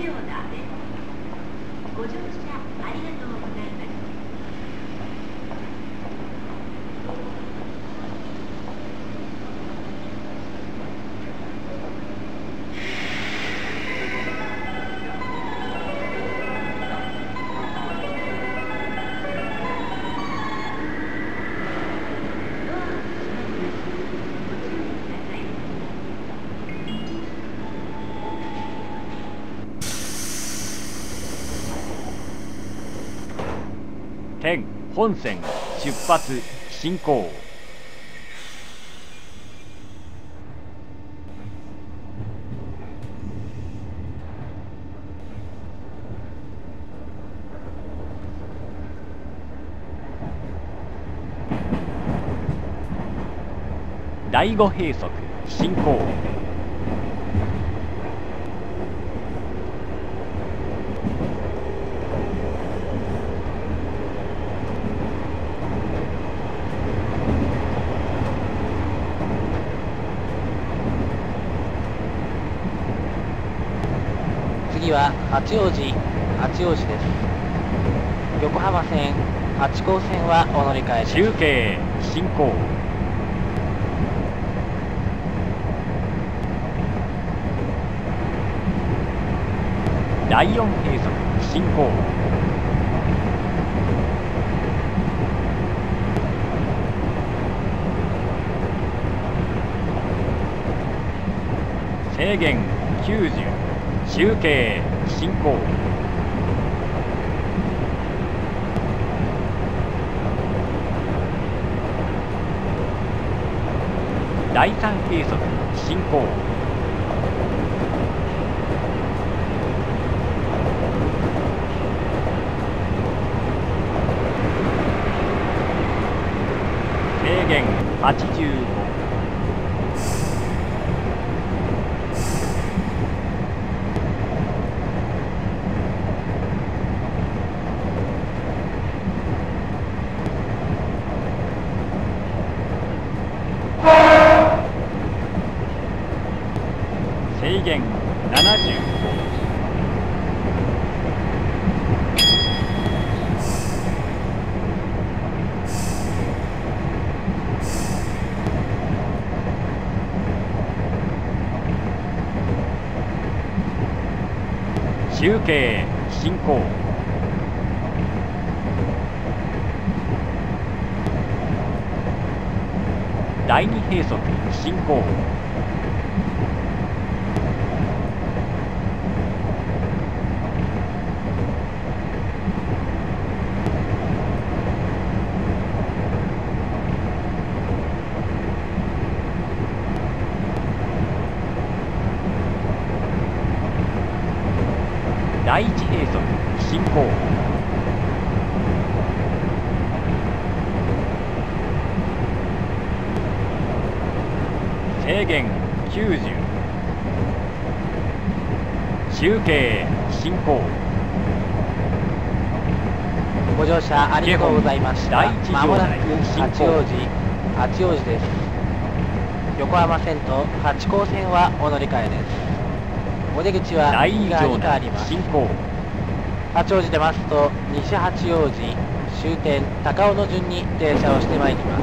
秒だ。ご乗車ありがとうございます。 天本線出発進行。第5閉塞進行。 次は八王子です。横浜線八高線はお乗り換えです。 中継進行。第4閉塞進行。制限90中継進行。第3閉塞進行。制限85。制限75。中継進行。第2閉塞進行。第1閉塞進行。制限90。中継進行。 ご乗車ありがとうございました。 第一まもなく進行八王子です。横浜線と八高線はお乗り換えです。お出口は第2 右側場に変わります。 内進行。 八王子出ますと西八王子終点高尾の順に停車をしてまいります。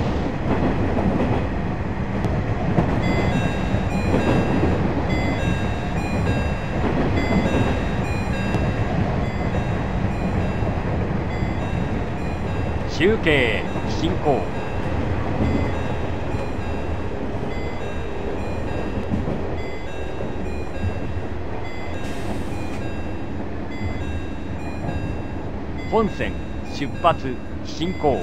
中継進行。本線出発進行。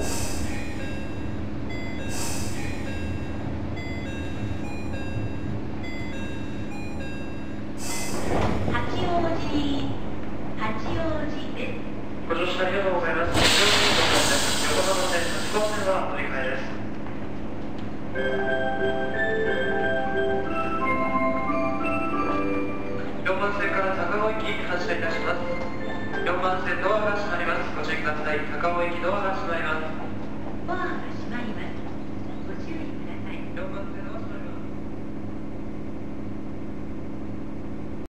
ご乗車ありがとうございます。横浜線八高線は乗り換えです。4番線から高尾行き発車いたします。4番線ドアが閉まります。ご注意ください。高尾行きドアが閉まります。